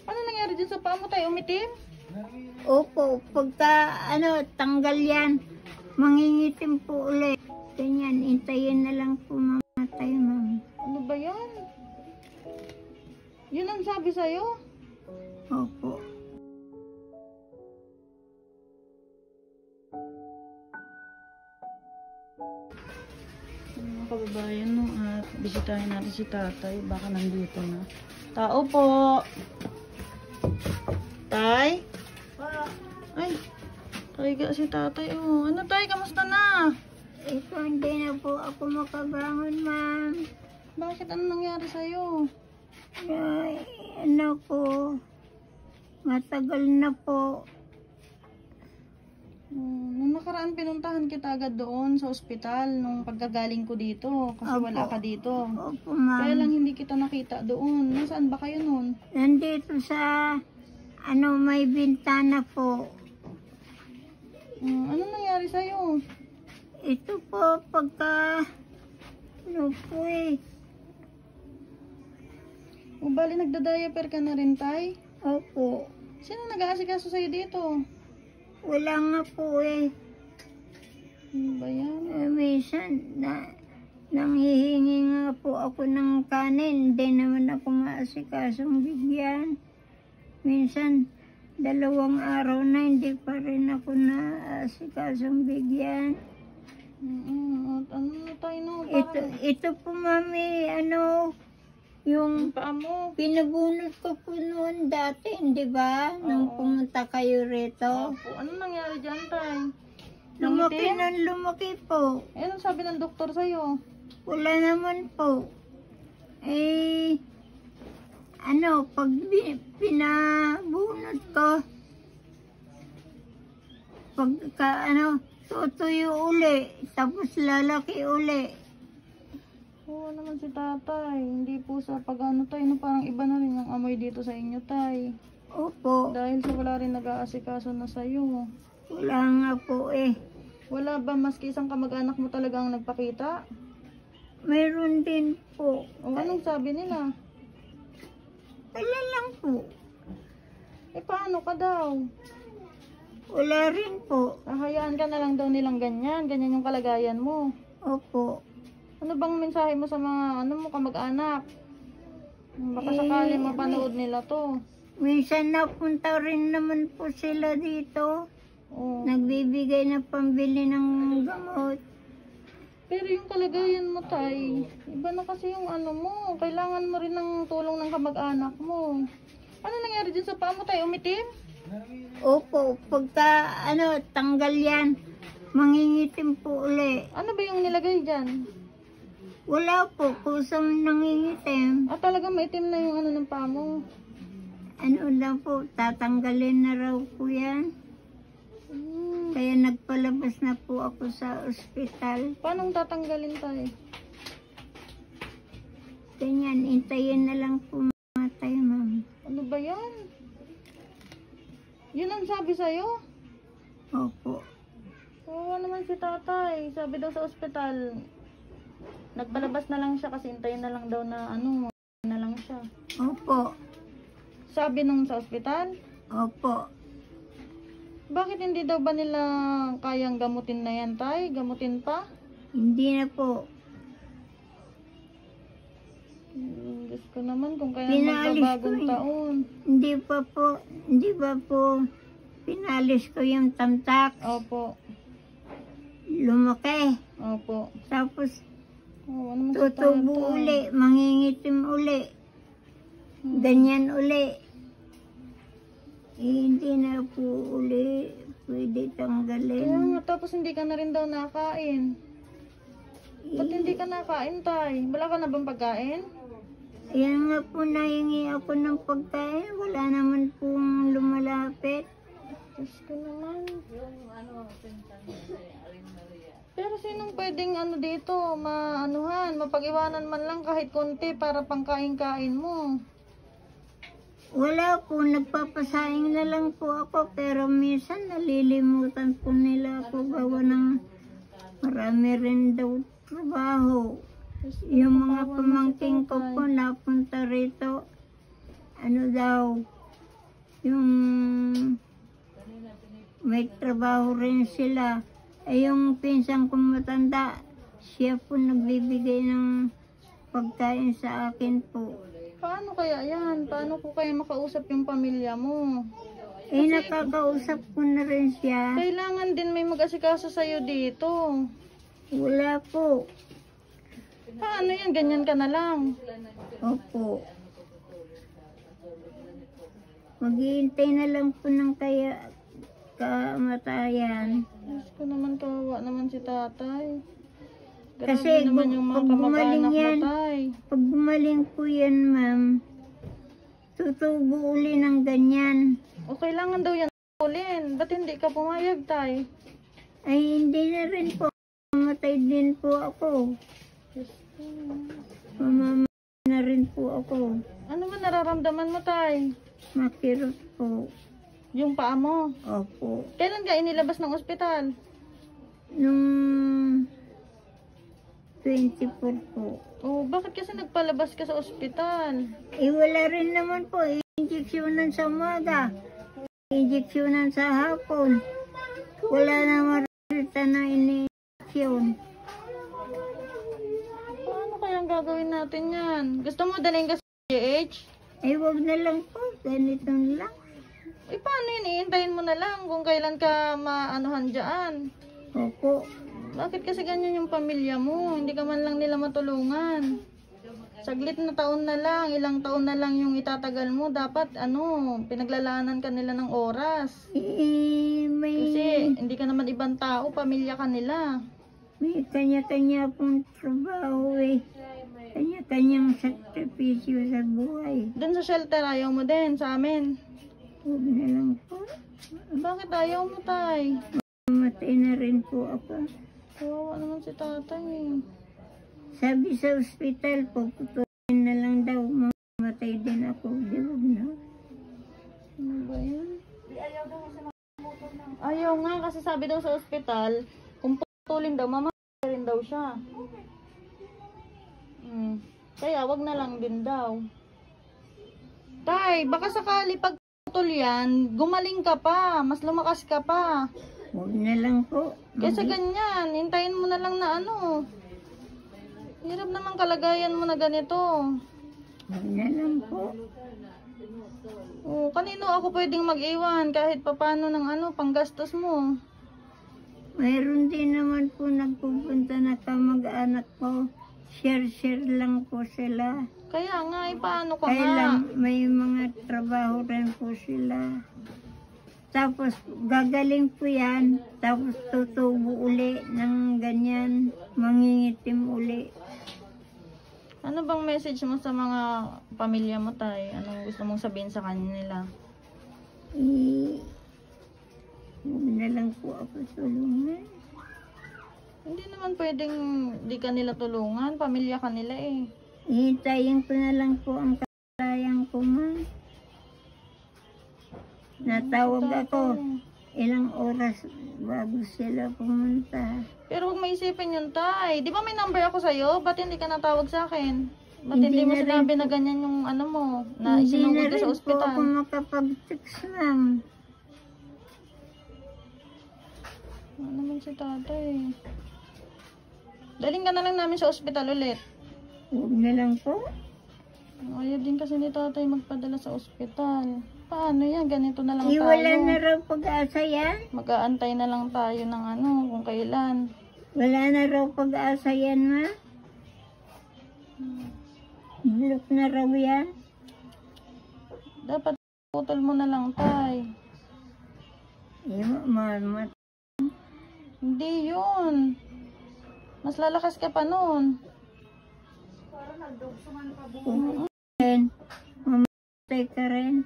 Ano nangyari dyan sa paa mo tayo? Umitim? Opo, pagka tanggal yan, mangingitim po ulit. Ganyan, intayin na lang po mamatay, ma'am. Ano ba yan? Yun ang sabi sa'yo? Opo. Mga kababayan, no, at bisitahin natin si tatay. Baka nandito na. Tao po! Tay? Ay, kaya si tatay. Oh. Ano tay, kamusta na? Ito, hindi na po ako makabangon, ma'am. Bakit? Ano nangyari sa'yo? Ay, po, matagal na po. Nung nakaraan pinuntahan kita agad doon sa ospital nung pagkagaling ko dito kasi Opo. wala ka dito. Opo, ma'am. Kaya lang hindi kita nakita doon. Nasaan ba kayo noon? Nandito sa, may bintana po. Ano nangyari sa'yo? Ito po, pagka, O bali nagda-diaper ka na rin, tay? Opo. Sino nag-aasikaso sa'yo dito? Wala nga po Ano ba yan? Minsan, nanghihingi nga po ako ng kanin. Hindi naman ako maasikasong bigyan. Minsan, 2 araw na hindi pa rin ako naasikasong bigyan. At ano na tayo, no? Ito po, mami, yung Paa mo. pinabunot ko po noon dati, di ba? Nung pumunta kayo rito. Opo. Ano nangyari dyan, tay? Lumaki Nangitim? ng lumaki po. Eh, anong sabi ng doktor sa'yo? Wala naman po. Pag pinabunot ko, pagka tutuyo uli, tapos lalaki uli. Oo naman si tatay. Hindi po sa pag-ano tayo, no, parang iba na rin ang amoy dito sa inyo, tay. Opo, Dahil sa wala rin nag-aasikaso na sa'yo. wala nga po Wala ba maski isang kamag-anak mo talagang nagpakita? Mayroon din po. O anong sabi nila? Wala lang po. Eh paano ka daw? Wala rin po. Hahayaan ka na lang daw nilang ganyan. Ganyan yung kalagayan mo. Opo. Ano bang mensahe mo sa mga kamag-anak? Baka sakali mapanood nila to. Minsan napunta rin naman po sila dito. Oh. Nagbibigay ng pambili ng gamot. Pero yung kalagayan mo, tay, iba na kasi yung mo. Kailangan mo rin ng tulong ng kamag-anak mo. Ano nangyari dyan sa paa mo, tay? Umitim? Opo, pagka tanggal yan, mangingitim po uli. Ano ba yung nilagay dyan? Wala po, kusang nangingitim. Talagang maitim na yung ng paa mo. Lang po, tatanggalin na raw po yan. Kaya nagpalabas na po ako sa ospital. Paano tatanggalin, tay? Ganyan, intayin na lang po mamatay, ma'am. Ano ba yan? Yun ang sabi sa'yo? Opo. Oo naman si tatay. Sabi daw sa ospital, nagpalabas na lang siya kasi intayin na lang daw na na lang siya. Opo. Sabi nung sa ospital? Opo. Bakit hindi daw ba nila kayang gamutin na yan, tay? Gamutin pa? Hindi na po. Diyos ko naman kung kaya magbabagong taon. Hindi pa po pinalis ko yung tamtak. Opo. Lumaki. Opo. Tapos Ano tutubo uli, mangingitim uli. Ganyan uli. Hindi na po uli pwede tanggalin. Kaya nga, tapos hindi ka na rin daw nakain. Ba't hindi ka nakain, tay? Wala ka na bang pagkain? Ayan nga po, nahingi ako ng pagkain. Wala naman pong lumalapit. Diyos ko naman. Pero sinong pwedeng dito, mapag-iwanan man lang kahit konti para pangkain-kain mo? Wala po, nagpapasaing na lang po ako. Pero minsan nalilimutan po nila ako gawa ng marami rin daw trabaho. Yung mga pamangking ko po napunta rito, yung may trabaho rin sila. Yung pinsan kong matanda, siya po nagbibigay ng pagkain sa akin po. Paano kaya yan? Paano ko kaya makausap yung pamilya mo? Nakakausap ko na rin siya. Kailangan din may mag-asikaso sa'yo dito. Wala po. Paano yan? Ganyan ka na lang. Opo. Maghihintay na lang po ng kamatayan. Diyos ko naman, kawawa naman si tatay. Grabe Kasi naman yung mga pag gumaling kamag-anak mo, yan, tay. pag gumaling po yan, ma'am, tutubo uli ng ganyan. O kailangan daw yan ulin. Ba't hindi ka pumayag, tay? Ay, hindi na rin po. Mamatay din po ako. Diyos ko. Mamamatay na rin po ako. Ano ba nararamdaman mo, tay? Makirot po. Yung paa mo. Opo. Kailan ka inilabas ng ospital? Nung 24 po. Oh, bakit kasi nagpalabas ka sa ospital? Wala rin naman po. Injeksyonan sa umaga. Injeksyonan sa hapon. Wala naman resulta na ini-injeksyon. Paano kayang gagawin natin yan? Gusto mo dalhin ka sa PH? Wag na lang po. Ganito lang. Paano yun? Iintayin mo na lang kung kailan ka maanuhan dyan. Opo. Bakit kasi ganyan yung pamilya mo? Hindi ka man lang nila matulungan. Saglit na taon na lang, ilang taon na lang yung itatagal mo. Dapat, pinaglalaanan ka nila ng oras. Kasi hindi ka naman ibang tao, pamilya ka nila. May kanya-kanya pong trabaho Kanya-kanyang sakripisyo sa buhay. Doon sa shelter, ayaw mo din sa amin. Huwag na lang po. Bakit ayaw mo, tay? Mamatay na rin po ako. Kawawa naman si tatay. Sabi sa ospital po, putulin na lang daw. Mamatay din ako. Di wag na. Ano ba yan? Ayaw nga kasi sabi daw sa ospital, kung putulin daw, mamatay rin daw siya. Kaya wag na lang din daw. Tay, baka sakali pag putol yan, gumaling ka pa, mas lumakas ka pa. Huwag na lang po. Kesa ganyan, hintayin mo na lang na hirap naman kalagayan mo na ganito. Huwag na lang po. Kanino ako pwedeng mag-iwan kahit papano ng panggastos mo? Mayroon din naman po nagpupunta na kamag-anak ko. Share lang po sila. Kaya nga, paano ka Kaya nga? lang may mga trabaho rin po sila. Tapos gagaling po yan. Tapos tutubo uli ng ganyan. Mangingitim uli. Ano bang message mo sa mga pamilya mo, tay? Anong gusto mong sabihin sa kanila? Huwag na lang po ako tulungan. Hindi naman pwedeng di ka nila tulungan. Pamilya ka nila eh. Hintayin ko na lang po ang kasayang ko, ma'am. Natawag ako. Ilang oras bago sila pumunta. Pero huwag maisipin yun, tay. Di ba may number ako sa'yo? Ba't hindi ka natawag sa akin? Ba't hindi mo na sinabi rin na ganyan yung mo? Na Hindi isinugod na ka rin sa po ospital? ako makapag-text, ma'am. Ano naman si tatay? Daling ka na lang namin sa ospital ulit. Huwag na lang po. Ayaw din kasi ni tatay magpadala sa ospital. Paano yan? Ganito na lang Wala tayo. na raw pag-asa yan. Mag-aantay na lang tayo ng kung kailan. Wala na raw pag-asa yan, ma. Bulok na raw yan. Dapat putol mo na lang, tay. Hindi yun. Mas lalakas ka pa nun. Mamatay ka rin.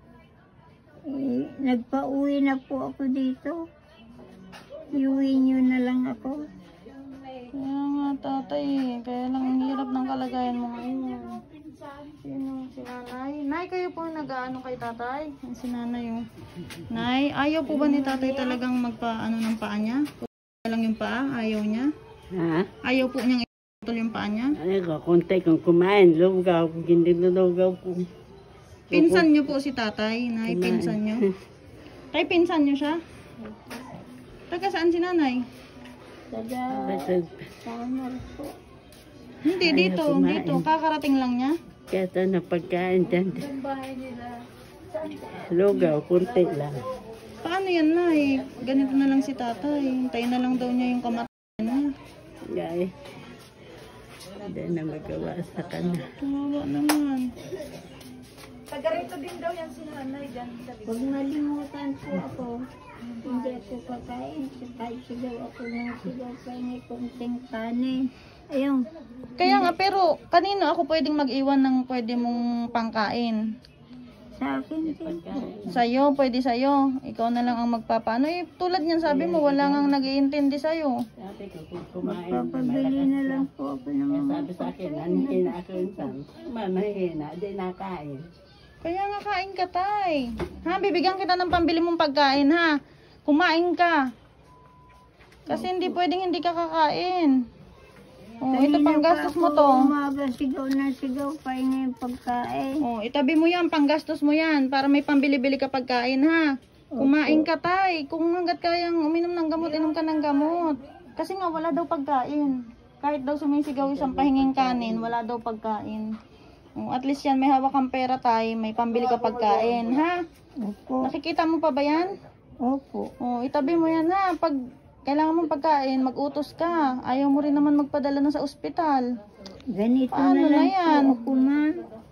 Nagpa-uwi na po ako dito. Iuwi nyo na lang ako. Kaya nga, tatay. Kaya lang ang hirap ng kalagayan mo ngayon. Sino? Si nanay? Nay, kayo po nag-ano kay tatay? Si nanay yung... Nay, ayaw po ba ni tatay talagang magpa-ano ng paa niya? Putol lang yung paa? Ayaw niya? Ha? Ayaw po niyang iputol yung paa niya? Ano ko, kontay kung kumain, lugaw, hindi na lugaw po. Pinsan nyo po si tatay, nay, pinsan nyo. Tay, pinsan nyo siya? Taga saan si nanay? Taga Samar po. Hindi, dito, dito. Kakarating lang niya. Kaya ito na pagkain dyan. Ang bahay nila. Lugaw, kunti lang. Paano yan, nay? Ganito na lang si tatay. Hintayin na lang daw niya yung kamatayan na. Gaya. Hindi na magawa sa kanya. Kawawa naman. Huwag malimutan po ako. Hindi ako kakain. Kahit sigaw ako ng sigaw kain konting kanin. Ayun. Kaya nga, pero kanino ako pwedeng mag-iwan ng pwede mong pangkain? Sa akin din. Sa'yo, pwede sa'yo. Ikaw na lang ang magpapaano. Eh, tulad niyan, sabi mo, wala nang nag-iintindi sa'yo. Sabi ko, kung kumain, Papabili na lang po ako ng mga sabi sa akin, nanihina ako yung sam. Manahina, di nakain. Kaya nga, kain ka, tay. Ha, bibigyan kita ng pambili mong pagkain, ha? Kumain ka. Kasi hindi pwedeng hindi ka kakain. Oh, ito panggastos mo to. Umaga sigaw na sigaw. Pahinga yung pagkain. Oh, itabi mo yan, panggastos mo yan, para may pambili-bili ka pagkain, ha? Kumain ka, tay. Kung hanggat kayang uminom ng gamot, inom ka ng gamot. Kasi nga, wala daw pagkain. Kahit daw sumisigaw isang pahinging kanin, wala daw pagkain. Oh, at least yan, may hawak kang pera, tay. May pambili ka pagkain, ha? Opo. Nakikita mo pa ba yan? Opo. Oh, itabi mo yan, ha? Pag kailangan mong pagkain, mag-utos ka. Ayaw mo rin naman magpadala na sa ospital. Ganito Paano na lang na yan? po ako, ma'am.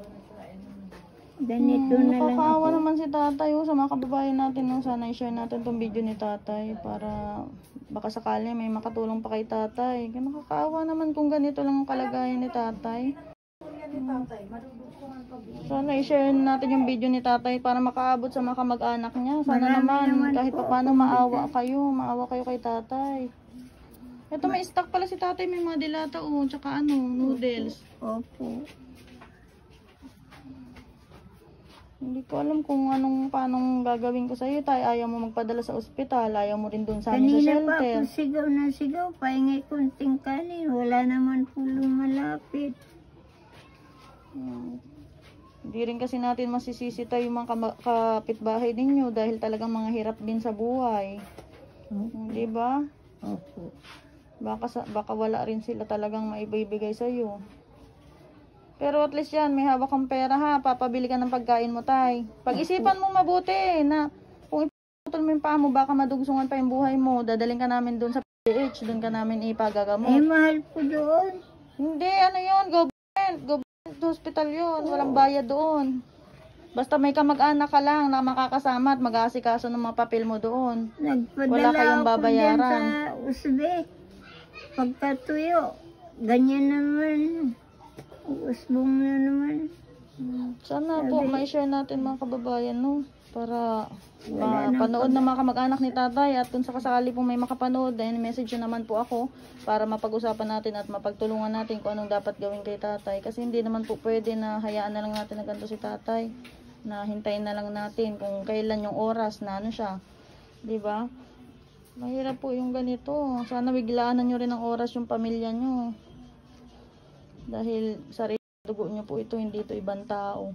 Ganito na lang Nakakaawa ako. naman si tatay. Oh, sa mga kababayan natin, no? Sana i-share natin tong video ni tatay para baka sakali may makatulong pa kay tatay. Kaya nakakaawa naman kung ganito lang ang kalagayan ni tatay. Sana i-share natin yung video ni tatay para makaabot sa mga kamag-anak niya. Sana Marami naman, naman kahit po pa paano akong maawa kayo kay tatay. Ito may stock pala si tatay, may mga dilata tsaka noodles. Opo. Hindi ko alam kung paanong gagawin ko sa iyo, tay. Ayaw mo magpadala sa ospital, ayaw mo rin dun sa amin sa Kanina pa shelter. ako sigaw na sigaw. Pahinga konting kanin. Wala naman po lumalapit. Hindi rin kasi natin masisisi tayo yung mga kapitbahay ninyo dahil talagang mga hirap din sa buhay. Di ba? Opo. Baka wala rin sila talagang maibibigay sa iyo. Pero at least yan, may hawak kang pera, ha. Papabili ka ng pagkain mo, tay. Pag-isipan mo mabuti na kung iputol mo yung paa mo, baka madugsungan pa yung buhay mo. Dadaling ka namin dun sa PH, dun ka namin ipagagamot. Mahal po doon. Hindi, yun, government hospital yun, walang bayad doon. Basta may kamag-anak ka lang na makakasama at mag-aasikaso ng mga papel mo doon. Nagpadala Wala kayong ako babayaran. dyan sa usbe. Pagkatuyo, ganyan naman. Usbong na naman. Sana po may share natin mga kababayan, no? Para Wala na mapanood ng mga kamag-anak ni tatay at kung sakasakali po may makapanood, then message nyo naman po ako para mapag-usapan natin at mapagtulungan natin kung anong dapat gawin kay tatay. Kasi hindi naman po pwede na hayaan na lang natin na ganito si tatay. Na hintayin na lang natin kung kailan yung oras na siya. 'Di ba? Mahirap po yung ganito. Sana biglaanan nyo rin ang oras yung pamilya nyo. Dahil sarili dugo nyo po ito, hindi ito ibang tao.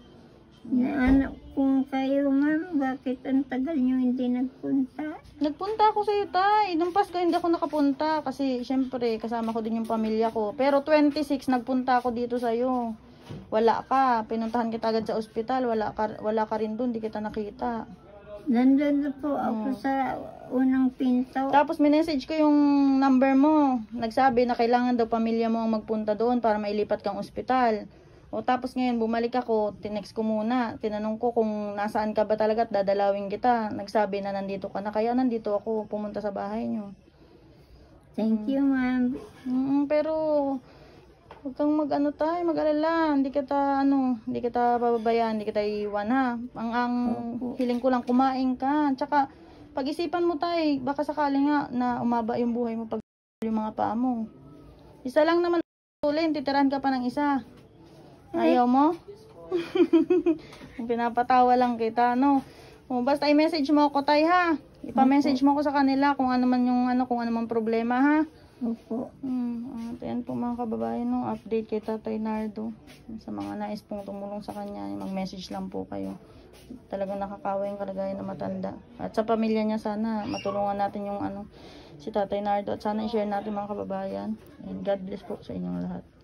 Naanak kung kayo, ma'am, bakit ang tagal nyo hindi nagpunta? Nagpunta ako sa iyo, tay. Nung Pasko hindi ako nakapunta kasi syempre kasama ko din yung pamilya ko. Pero 26 nagpunta ako dito sa iyo. Wala ka. Pinuntahan kita agad sa ospital. Wala ka rin doon, di kita nakita. Nandun na po ako sa unang pinto. Tapos minessage ko yung number mo. Nagsabi na kailangan daw pamilya mo ang magpunta doon para mailipat kang ospital. O tapos ngayon bumalik ako, tinext ko muna. Tinanong ko kung nasaan ka ba talaga at dadalawin kita. Nagsabi na nandito ka na, kaya nandito ako pumunta sa bahay nyo. Thank you, ma'am. Pero huwag kang mag-alala. Hindi kita bababayaan, hindi kita iwan, ha. Ang hiling ko lang kumain ka. Tsaka pag-isipan mo, tay, baka sakali nga na umaba yung buhay mo pag yung mga paa mo. Isa lang naman ulit, titirahan ka pa ng isa. Ayaw mo? Pinapatawa lang kita, no? O, basta i-message mo ako, tay, ha. Ipa-message mo ako sa kanila kung ano man yung kung ano man problema, ha. Opo. At yan po mga kababayan, no, update kay Tatay Nardo. Sa mga nais pong tumulong sa kanya, mag-message lang po kayo. Talagang nakakawa yung kalagayan na matanda. At sa pamilya niya, sana matulungan natin yung si Tatay Nardo. At sana i-share natin mga kababayan. And God bless po sa inyong lahat.